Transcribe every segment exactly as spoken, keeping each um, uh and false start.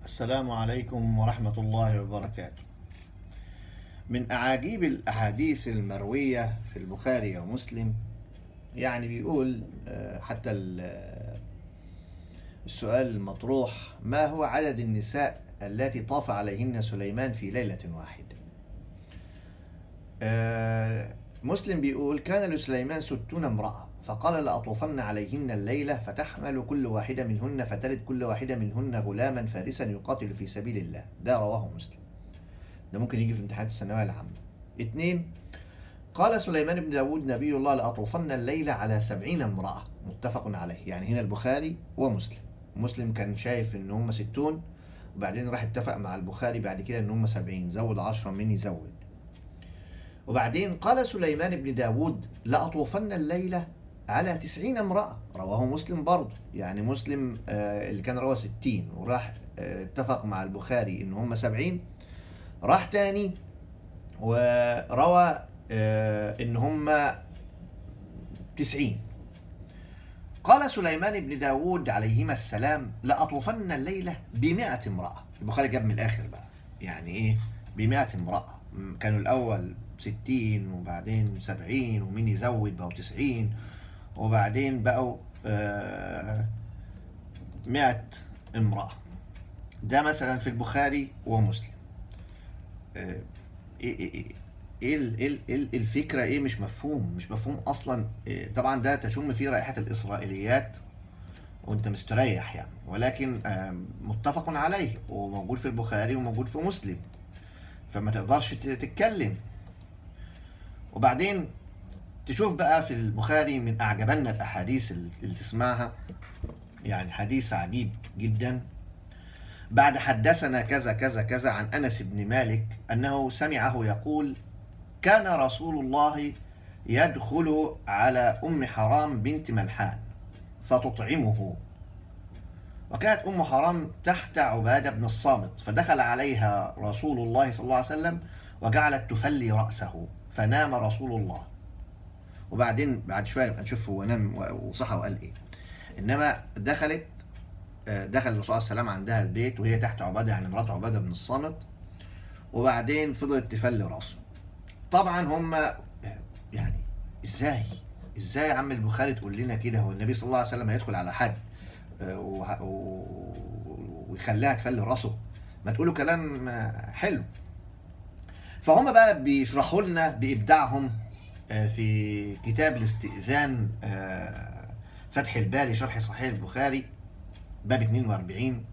السلام عليكم ورحمة الله وبركاته. من أعاجيب الأحاديث المروية في البخاري ومسلم، يعني بيقول آه، حتى ال- السؤال المطروح: ما هو عدد النساء التي طاف عليهن سليمان في ليلة واحدة؟ آه، مسلم بيقول: كان لسليمان ستون امرأة، فقال لأطوفن عليهن الليلة، فتحمل كل واحدة منهن، فتلد كل واحدة منهن غلاما فارسا يقاتل في سبيل الله. ده رواه مسلم. ده ممكن يجي في امتحانات الثانوية العامة. اتنين: قال سليمان بن داود نبي الله: لأطوفن الليلة على سبعين امرأة. متفق عليه. يعني هنا البخاري ومسلم. مسلم كان شايف ان هم ستون، وبعدين راح اتفق مع البخاري بعد كده ان هم سبعين، زود عشرة من يزود. وبعدين قال سليمان بن داود: لأطوفن الليلة على تسعين امرأة. رواه مسلم برضه. يعني مسلم آه، اللي كان رواه ستين وراح آه، اتفق مع البخاري ان هم سبعين، راح تاني وروى آه، ان هم تسعين. قال سليمان بن داود عليهما السلام: لأطوفن الليلة بمائة امرأة. البخاري جاب من الآخر بقى، يعني إيه بمائة امرأة؟ م- كانوا الأول ستين، وبعدين سبعين، ومين يزود بقوا تسعين، وبعدين بقوا آه، مائة امرأة. ده مثلا في البخاري ومسلم. آه، ايه ايه ايه ايه ال- ايه ال- إيه ال- الفكره ايه؟ مش مفهوم، مش مفهوم اصلا. إيه، طبعا ده تشم فيه رائحه الاسرائيليات وانت مستريح يعني، ولكن آم، متفق عليه وموجود في البخاري وموجود في مسلم، فما تقدرش ت- تتكلم. وبعدين تشوف بقى في البخاري من اعجبنا الاحاديث اللي اللي تسمعها، يعني حديث عجيب جدا: بعد حدثنا كذا كذا كذا عن انس بن مالك انه سمعه يقول: كان رسول الله يدخل على أم حرام بنت ملحان فتطعمه، وكانت أم حرام تحت عبادة بن الصامت، فدخل عليها رسول الله صلى الله عليه وسلم وجعلت تفلي رأسه فنام رسول الله. وبعدين بعد شوية نبقى نشوف هو نام وصحى وقال إيه. إنما دخلت دخل الرسول صلى الله عليه وسلم عندها البيت وهي تحت عبادة، يعني مرات عبادة بن الصامت، وبعدين فضلت تفلي رأسه. طبعا هم يعني ازاي ازاي يا عم البخاري تقول لنا كده؟ هو النبي صلى الله عليه وسلم هيدخل على حد آه، وه- و- ويخليها تفل راسه؟ ما تقولوا كلام آه، حلو. فهم بقى بيشرحوا لنا بإبداعهم آه، في كتاب الاستئذان، آه، فتح الباري شرح صحيح البخاري باب اتنين وأربعين.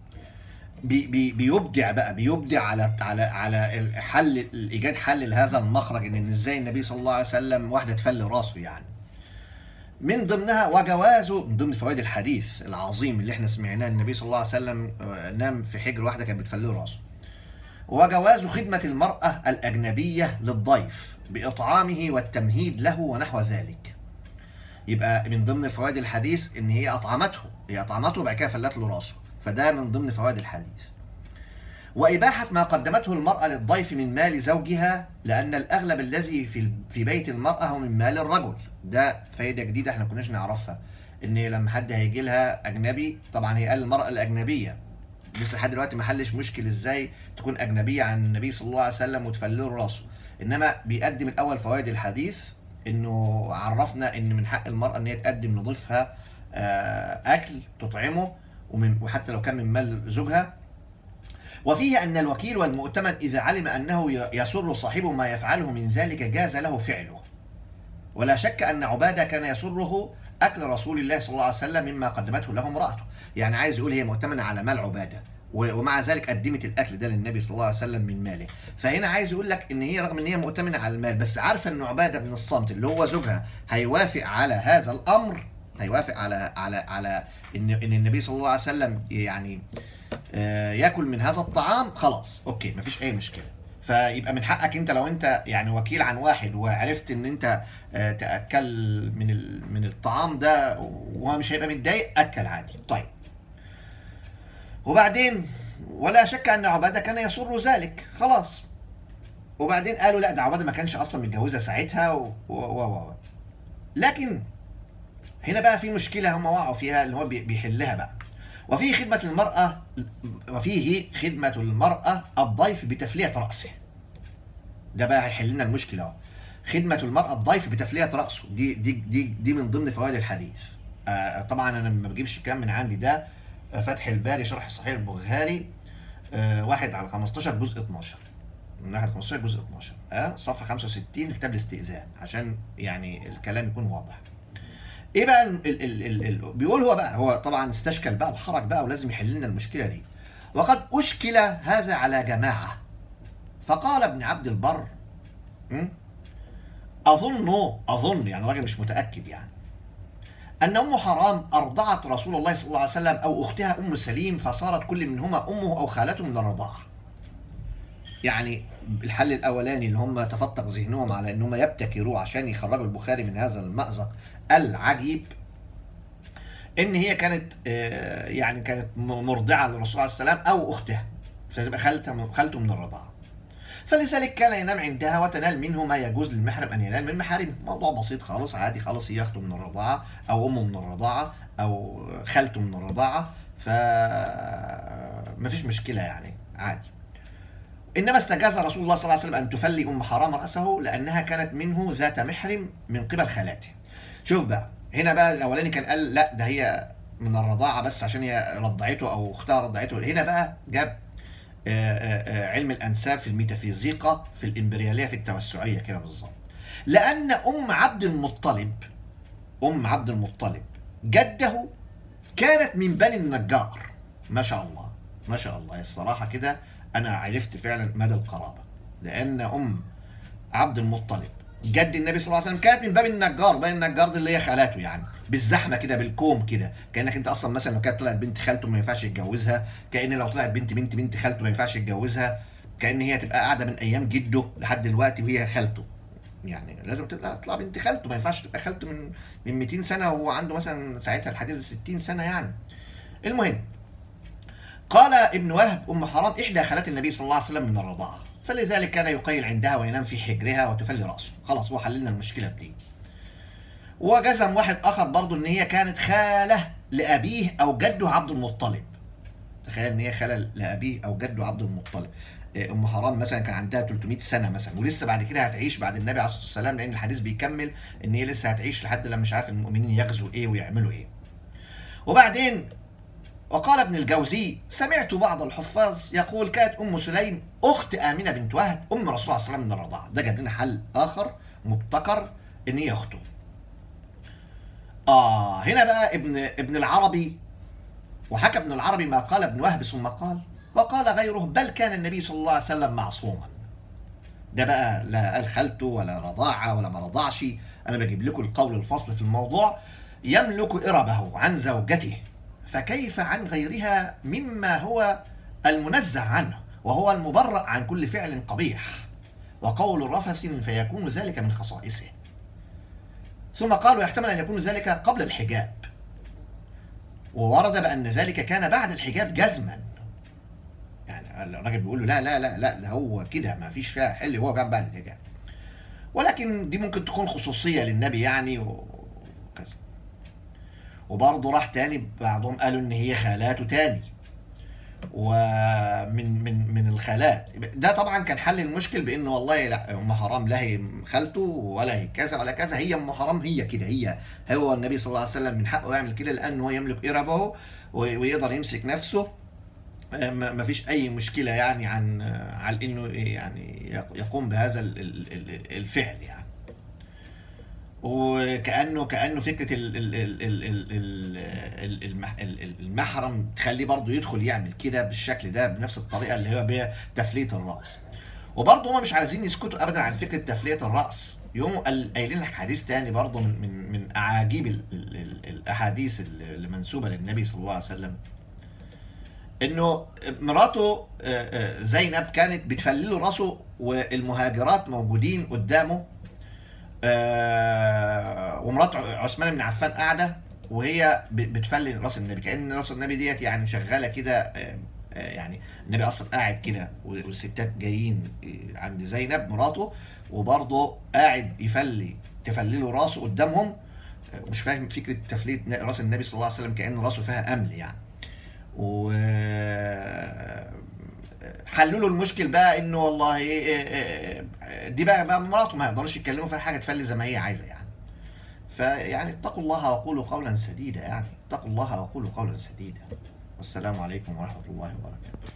بي بي بيبدع بقى، بيبدع على على على حل ايجاد حل لهذا المخرج، ان ازاي النبي صلى الله عليه وسلم واحده تفل راسه يعني. من ضمنها وجوازه، من ضمن فوائد الحديث العظيم اللي احنا سمعناه: النبي صلى الله عليه وسلم آه، نام في حجر واحده كانت بتفل راسه. وجواز خدمه المراه الاجنبيه للضيف باطعامه والتمهيد له ونحو ذلك. يبقى من ضمن فوائد الحديث ان هي اطعمته، هي اطعمته وبعد كده فلت له راسه، فده من ضمن فوائد الحديث. وإباحة ما قدمته المرأة للضيف من مال زوجها، لأن الأغلب الذي في في بيت المرأة هو من مال الرجل. ده فايدة جديدة احنا كناش نعرفها، إن لما حد هيجي لها أجنبي، طبعا هي قال المرأة الأجنبية، لسه لحد دلوقتي ما حلش مشكل ازاي تكون أجنبية عن النبي صلى الله عليه وسلم وتفلله راسه. إنما بيقدم الأول فوائد الحديث، إنه عرفنا إن من حق المرأة إن هي تقدم لضيفها آه، أكل تطعمه، ومن وحتى لو كان من مال زوجها. وفيه أن الوكيل والمؤتمن إذا علم أنه يسر صاحبه ما يفعله من ذلك جاز له فعله. ولا شك أن عبادة كان يسره أكل رسول الله صلى الله عليه وسلم مما قدمته له امرأته. يعني عايز يقول هي مؤتمنة على مال عبادة، ومع ذلك قدمت الأكل ده للنبي صلى الله عليه وسلم من ماله. فهنا عايز يقول لك إن هي رغم إن هي مؤتمنة على المال، بس عارفة إن عبادة بن الصامت اللي هو زوجها هيوافق على هذا الأمر، هيوافق على على على إن إن النبي صلى الله عليه وسلم يعني آه، ياكل من هذا الطعام. خلاص اوكي، مفيش اي مشكله. فيبقى من حقك انت لو انت يعني وكيل عن واحد وعرفت ان انت آه، تاكل من ال- من الطعام ده وهو مش هيبقى متضايق، اكل عادي. طيب، وبعدين ولا شك ان عباده كان يسر ذلك. خلاص. وبعدين قالوا لا، ده عباده ما كانش اصلا متجوزه ساعتها و و و و. لكن هنا بقى في مشكله هم وقعوا فيها اللي هو بي- بيحلها بقى. وفي خدمه المراه وفيه خدمة المرأة الضيف بتفلية رأسه. ده بقى هيحل لنا المشكلة اهو. خدمة المرأة الضيف بتفلية رأسه، دي دي دي دي من ضمن فوائد الحديث. آه طبعا انا ما بجيبش الكلام من عندي، ده آه فتح الباري شرح صحيح البخاري، آه واحد على خمستاشر جزء اتناشر، من ناحية خمستاشر جزء اتناشر، آه صفحة خمسة وستين كتاب الاستئذان، عشان يعني الكلام يكون واضح. ايه بقى ال ال ال ال ال بيقول هو بقى، هو طبعا استشكل بقى الحرج بقى ولازم يحل لنا المشكلة دي. وقد أشكل هذا على جماعة، فقال ابن عبد البر: أظن أظن يعني راجل مش متأكد يعني أن أم حرام أرضعت رسول الله صلى الله عليه وسلم أو أختها أم سليم، فصارت كل منهما أمه أو خالته من الرضاعة. يعني الحل الأولاني اللي هم تفتق ذهنهم على أن هم يبتكروا عشان يخرجوا البخاري من هذا المأزق العجيب، إن هي كانت يعني كانت مرضعة للرسول عليه السلام أو أختها، فتبقى خالته خالته من الرضاعة. فلذلك كان ينام عندها وتنال منه ما يجوز للمحرم ان ينال من محارمه. موضوع بسيط خالص عادي خالص، هي اخته من الرضاعه او امه من الرضاعه او خالته من الرضاعه، ف مفيش مشكله يعني عادي. انما استجاز رسول الله صلى الله عليه وسلم ان تفلي ام حرام راسه لانها كانت منه ذات محرم من قبل خالاته. شوف بقى هنا بقى الاولاني كان قال لا ده هي من الرضاعه بس عشان هي رضعته او اختها رضعته، هنا بقى جاب علم الأنساب في الميتافيزيقا في الإمبريالية في التوسعية كده بالظبط. لأن أم عبد المطلب أم عبد المطلب جده كانت من بني النجار. ما شاء الله ما شاء الله، الصراحة كده أنا عرفت فعلا مدى القرابة، لأن أم عبد المطلب جد النبي صلى الله عليه وسلم كانت من باب النجار. بني النجار دي اللي هي خالاته، يعني بالزحمه كده بالكوم كده، كانك انت اصلا مثلا لو كانت طلعت بنت خالته ما ينفعش يتجوزها، كأن لو طلعت بنت بنت بنت خالته ما ينفعش يتجوزها، كأن هي تبقى قاعده من ايام جده لحد دلوقتي وهي خالته، يعني لازم تبقى تطلع بنت خالته، ما ينفعش تبقى خالته من من مئتين سنه وهو عنده مثلا ساعتها الحديث ستين سنه يعني. المهم قال ابن وهب ام حرام احدى خالات النبي صلى الله عليه وسلم من الرضاعه، فلذلك كان يقيل عندها وينام في حجرها وتفلي راسه. خلاص هو حللنا المشكله بدي. وجزم واحد اخر برضه ان هي كانت خاله لابيه او جده عبد المطلب. تخيل ان هي خاله لابيه او جده عبد المطلب. ام حرام مثلا كان عندها تلتمية سنه مثلا، ولسه بعد كده هتعيش بعد النبي عليه الصلاه والسلام، لان الحديث بيكمل ان هي لسه هتعيش لحد لما مش عارف المؤمنين يغزوا ايه ويعملوا ايه. وبعدين وقال ابن الجوزي: سمعت بعض الحفاظ يقول كانت ام سليم اخت امنه بنت وهب ام الرسول صلى الله عليه وسلم من الرضاعه. ده جاب لنا حل اخر مبتكر ان هي اخته. اه هنا بقى ابن ابن العربي، وحكى ابن العربي ما قال ابن وهب ثم قال: وقال غيره بل كان النبي صلى الله عليه وسلم معصوما. ده بقى لا قال خالته ولا رضاعه ولا ما رضعش، انا بجيب لكم القول الفصل في الموضوع. يملك إربه عن زوجته، فكيف عن غيرها مما هو المنزه عنه وهو المبرأ عن كل فعل قبيح وقول رفث، فيكون ذلك من خصائصه. ثم قالوا يحتمل أن يكون ذلك قبل الحجاب، وورد بأن ذلك كان بعد الحجاب جزما. يعني الراجل بيقول له لا لا لا لا ده هو كده ما فيش فيها حل، هو كان بعد الحجاب، ولكن دي ممكن تكون خصوصية للنبي يعني وكذا. وبرضه راح تاني بعضهم قالوا ان هي خالاته تاني، ومن من من الخالات. ده طبعا كان حل المشكل بانه والله لا ام حرام لا هي خالته ولا هي كذا ولا كذا، هي ام حرام هي كده، هي هو النبي صلى الله عليه وسلم من حقه يعمل كده لانه هو يملك إربه ويقدر يمسك نفسه، ما فيش اي مشكله يعني عن على انه يعني يقوم بهذا الفعل يعني. وكانه كانه فكره المحرم تخليه برضه يدخل يعمل كده بالشكل ده بنفس الطريقه اللي هو بها تفليه الراس. وبرضه هم مش عايزين يسكتوا ابدا عن فكره تفليه الراس، يقوموا قايلين لك حديث تاني برضه من من من اعاجيب الاحاديث اللي منسوبه للنبي صلى الله عليه وسلم، انه مراته زينب كانت بتفلله راسه والمهاجرات موجودين قدامه، آه ومرات عثمان بن عفان قاعده وهي بتفلي راس النبي، كأن راس النبي ديت يعني شغاله كده، آه يعني النبي اصلا قاعد كده والستات جايين عند زينب مراته وبرضه قاعد يفلي تفلي له راسه قدامهم. مش فاهم فكره تفليه راس النبي صلى الله عليه وسلم، كأن راسه فيها امل يعني. و حلوا له المشكل بقى انه والله دي بقى بقى مراته ما يقدروش يتكلموا فيها حاجه، تفلي زي ما هي عايزه يعني. فيعني اتقوا الله وقولوا قولا سديدا، يعني اتقوا الله وقولوا قولا سديدا. والسلام عليكم ورحمه الله وبركاته.